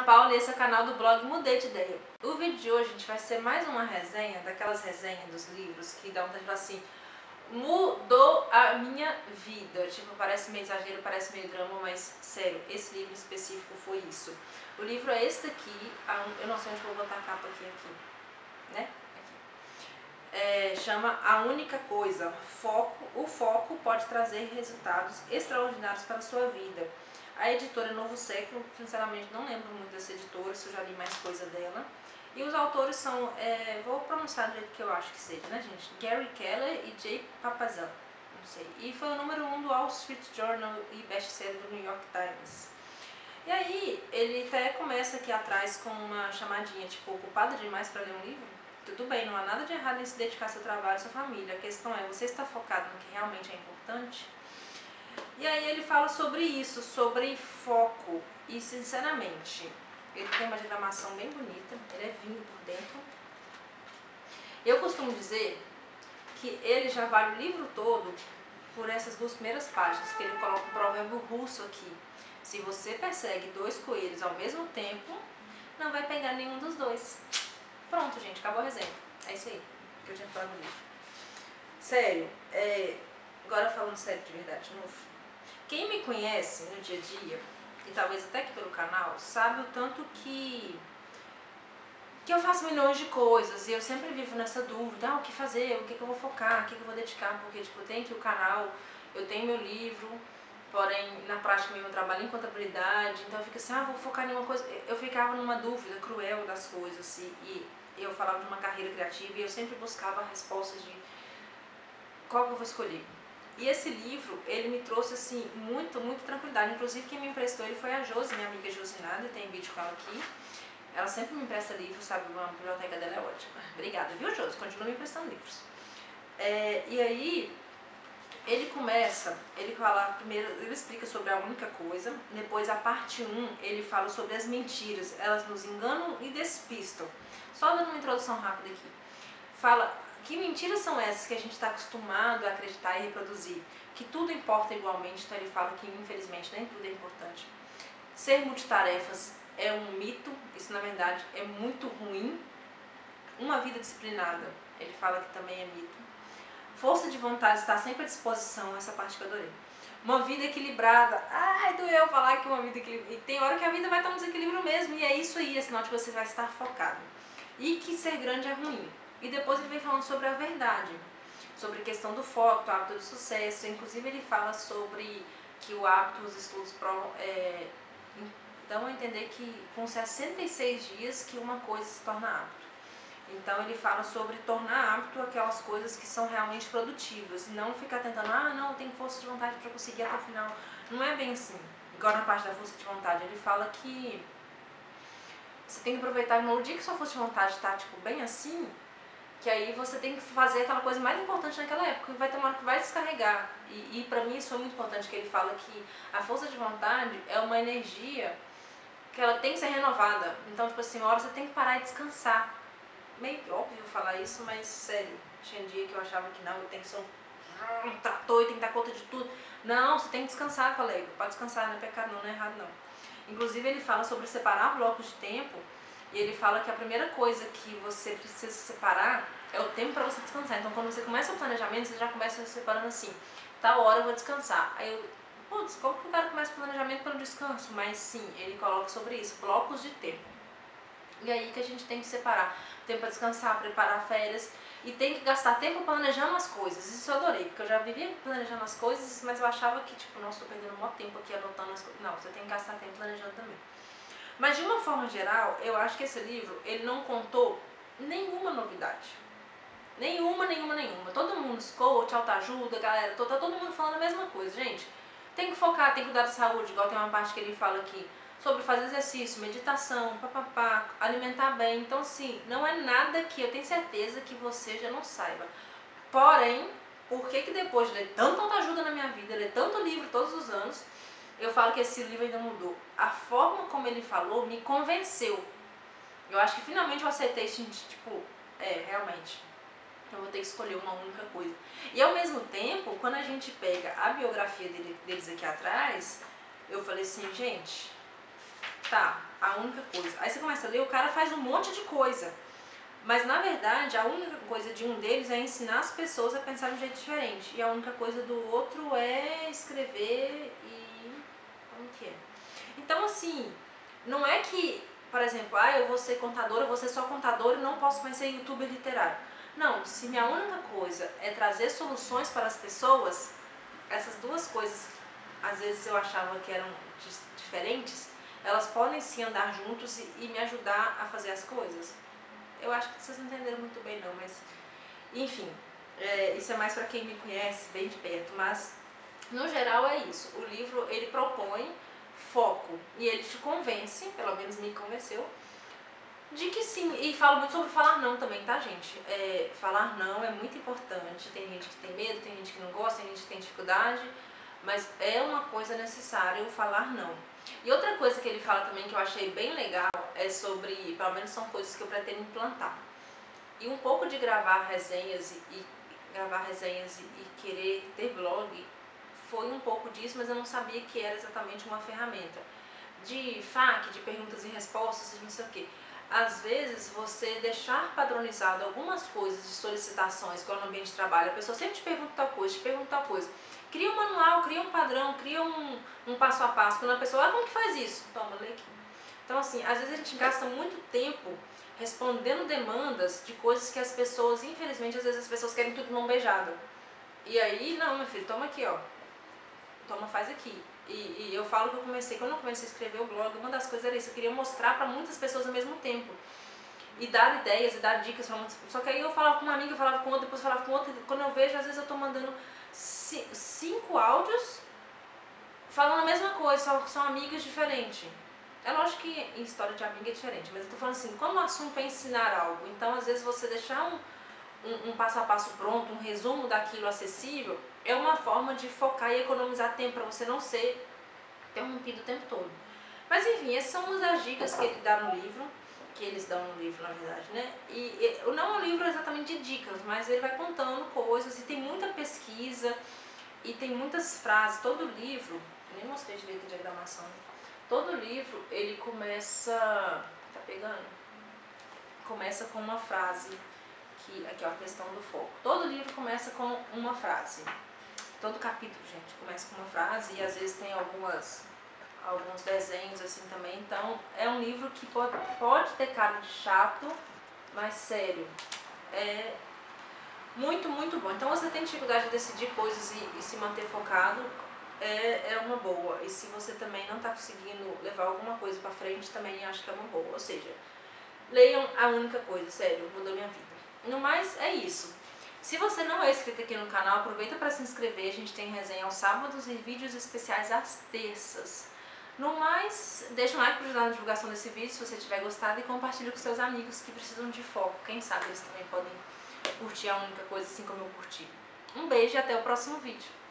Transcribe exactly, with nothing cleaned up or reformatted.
Paula e esse é o canal do blog Mudei de Ideia. O vídeo de hoje, gente, vai ser mais uma resenha, daquelas resenhas dos livros que dá vontade de falar assim, mudou a minha vida. Tipo, parece meio exagero, parece meio drama, mas sério, esse livro específico foi isso. O livro é esse daqui, eu não sei onde eu vou botar a capa aqui, aqui, né? Aqui. É, chama A Única Coisa, foco, o foco pode trazer resultados extraordinários para a sua vida. A editora é Novo Século, sinceramente não lembro muito dessa editora, se eu já li mais coisa dela. E os autores são, é, vou pronunciar do jeito que eu acho que seja, né, gente? Gary Keller e Jay Papasan, não sei. E foi o número um do Wall Street Journal e best-seller do New York Times. E aí, ele até começa aqui atrás com uma chamadinha, tipo, ocupada demais para ler um livro? Tudo bem, não há nada de errado em se dedicar ao seu trabalho, à sua família. A questão é, você está focado no que realmente é importante? E aí ele fala sobre isso, sobre foco. E sinceramente, ele tem uma diagramação bem bonita, ele é vinho por dentro. Eu costumo dizer que ele já vale o livro todo por essas duas primeiras páginas, que ele coloca um provérbio russo aqui. Se você persegue dois coelhos ao mesmo tempo, não vai pegar nenhum dos dois. Pronto, gente, acabou a resenha. É isso aí que eu tinha falado no livro. Sério, é... agora falando sério de verdade, de novo. Quem me conhece no dia a dia, e talvez até aqui pelo canal, sabe o tanto que, que eu faço milhões de coisas e eu sempre vivo nessa dúvida, ah, o que fazer, o que, que eu vou focar, o que, que eu vou dedicar, porque tipo, eu tenho aqui o canal, eu tenho meu livro, porém na prática mesmo eu trabalho em contabilidade, então eu fico assim, ah, vou focar em uma coisa, eu ficava numa dúvida cruel das coisas e, e eu falava de uma carreira criativa e eu sempre buscava respostas de qual que eu vou escolher. E esse livro, ele me trouxe, assim, muito, muito tranquilidade. Inclusive, quem me emprestou ele foi a Josi, minha amiga Josinada, tem vídeo com ela aqui. Ela sempre me empresta livros, sabe? A biblioteca dela é ótima. Obrigada, viu, Josi? Continua me emprestando livros. É, e aí, ele começa, ele fala, primeiro, ele explica sobre a única coisa. Depois, a parte um, ele fala sobre as mentiras. Elas nos enganam e despistam. Só dando uma introdução rápida aqui. Fala... Que mentiras são essas que a gente está acostumado a acreditar e reproduzir? Que tudo importa igualmente, então ele fala que infelizmente nem tudo é importante. Ser multitarefas é um mito, isso na verdade é muito ruim. Uma vida disciplinada, ele fala que também é mito. Força de vontade, estar sempre à disposição, essa parte que eu adorei. Uma vida equilibrada, ai, doeu falar que uma vida equilibrada, e tem hora que a vida vai estar no desequilíbrio mesmo, e é isso aí, é sinal de que você vai estar focado. E que ser grande é ruim. E depois ele vem falando sobre a verdade, sobre a questão do foco, do hábito do sucesso. Inclusive ele fala sobre que o hábito, os estudos provam, é, dão a entender que com sessenta e seis dias que uma coisa se torna hábito. Então ele fala sobre tornar hábito aquelas coisas que são realmente produtivas, e não ficar tentando, ah não, eu tenho força de vontade para conseguir até o final. Não é bem assim. Igual na parte da força de vontade, ele fala que você tem que aproveitar no dia que sua força de vontade está tipo, bem assim, que aí você tem que fazer aquela coisa mais importante naquela época, que vai ter uma hora que vai descarregar. E, e pra mim isso é muito importante, que ele fala que a força de vontade é uma energia que ela tem que ser renovada. Então, tipo assim, uma hora você tem que parar e descansar. Meio óbvio falar isso, mas sério, tinha dia que eu achava que não, eu tenho que ser um, um trator e tem que dar conta de tudo. Não, você tem que descansar, colega. Pode descansar, não é pecado não, não é errado não. Inclusive ele fala sobre separar blocos de tempo. E ele fala que a primeira coisa que você precisa separar é o tempo para você descansar. Então, quando você começa o planejamento, você já começa separando assim, tal hora eu vou descansar. Aí eu, putz, como que o cara começa o planejamento pelo descanso? Mas sim, ele coloca sobre isso, blocos de tempo. E aí que a gente tem que separar tempo para descansar, preparar férias, e tem que gastar tempo planejando as coisas. Isso eu adorei, porque eu já vivia planejando as coisas, mas eu achava que, tipo, nossa, tô perdendo um tempo aqui anotando as coisas. Não, você tem que gastar tempo planejando também. Mas de uma forma geral, eu acho que esse livro, ele não contou nenhuma novidade. Nenhuma, nenhuma, nenhuma. Todo mundo, coach, autoajuda, galera, tá todo mundo falando a mesma coisa, gente. Tem que focar, tem que cuidar da saúde, igual tem uma parte que ele fala aqui, sobre fazer exercício, meditação, papapá, alimentar bem. Então, assim, não é nada que eu tenho certeza que você já não saiba. Porém, por que que depois de ler tanta autoajuda na minha vida, ler tanto livro todos os anos, eu falo que esse livro ainda mudou? A forma como ele falou me convenceu. Eu acho que finalmente eu aceitei isso, tipo, é, realmente, eu vou ter que escolher uma única coisa. E ao mesmo tempo, quando a gente pega a biografia dele, deles aqui atrás, eu falei assim, gente, tá, a única coisa. Aí você começa a ler, o cara faz um monte de coisa. Mas na verdade, a única coisa de um deles é ensinar as pessoas a pensar de um jeito diferente. E a única coisa do outro é escrever e... como que é? Então assim, não é que, por exemplo, ah, eu vou ser contadora, eu vou ser só contadora e não posso mais ser youtuber literário. Não, se minha única coisa é trazer soluções para as pessoas, essas duas coisas, às vezes eu achava que eram diferentes, elas podem sim andar juntos e, e me ajudar a fazer as coisas. Eu acho que vocês não entenderam muito bem não, mas enfim, é, isso é mais para quem me conhece bem de perto, mas no geral é isso. O livro, ele propõe foco e ele te convence, pelo menos me convenceu, de que sim, e falo muito sobre falar não também, tá gente? É, falar não é muito importante, tem gente que tem medo, tem gente que não gosta, tem gente que tem dificuldade, mas é uma coisa necessária o falar não. E outra coisa que ele fala também que eu achei bem legal é sobre, pelo menos são coisas que eu pretendo implantar. E um pouco de gravar resenhas e, e gravar resenhas e, e querer ter blog foi um pouco disso, mas eu não sabia que era exatamente uma ferramenta. De F A Q, de perguntas e respostas, de não sei o quê. Às vezes, você deixar padronizado algumas coisas de solicitações, igual no ambiente de trabalho, a pessoa sempre te pergunta tal coisa, te pergunta tal coisa. Cria um manual, cria um padrão, cria um, um passo a passo. Quando a pessoa, ah, como que faz isso? Toma, lê aqui. Então, assim, às vezes a gente gasta muito tempo respondendo demandas de coisas que as pessoas, infelizmente, às vezes as pessoas querem tudo de mão beijada. E aí, não, meu filho, toma aqui, ó. Toma, faz aqui. E, e eu falo que eu comecei, quando eu comecei a escrever o blog, uma das coisas era isso, eu queria mostrar para muitas pessoas ao mesmo tempo. E dar ideias e dar dicas para muitas pessoas. Só que aí eu falava com uma amiga, eu falava com outra, depois eu falava com outra. Quando eu vejo, às vezes eu tô mandando cinco áudios falando a mesma coisa, só são amigas diferentes. É lógico que em história de amiga é diferente, mas eu tô falando assim, como o assunto é ensinar algo, então às vezes você deixar um, um, um passo a passo pronto, um resumo daquilo acessível, é uma forma de focar e economizar tempo para você não ser interrompido o tempo todo. Mas enfim, essas são umas das dicas que ele dá no livro, que eles dão no livro na verdade, né? E, e não é um livro exatamente de dicas, mas ele vai contando coisas e tem muita pesquisa e tem muitas frases. Todo livro, eu nem mostrei direito a diagramação, todo livro ele começa, tá pegando? Começa com uma frase, que aqui ó, a questão do foco. Todo livro começa com uma frase. Todo capítulo, gente, começa com uma frase e às vezes tem algumas, alguns desenhos assim também. Então, é um livro que pode, pode ter cara de chato, mas sério, é muito, muito bom. Então, você tem dificuldade de decidir coisas e, e se manter focado, é, é uma boa. E se você também não está conseguindo levar alguma coisa pra frente, também acho que é uma boa. Ou seja, leiam A Única Coisa, sério, mudou minha vida. No mais, é isso. Se você não é inscrito aqui no canal, aproveita para se inscrever. A gente tem resenha aos sábados e vídeos especiais às terças. No mais, deixa um like para ajudar na divulgação desse vídeo se você tiver gostado e compartilhe com seus amigos que precisam de foco. Quem sabe eles também podem curtir A Única Coisa assim como eu curti. Um beijo e até o próximo vídeo.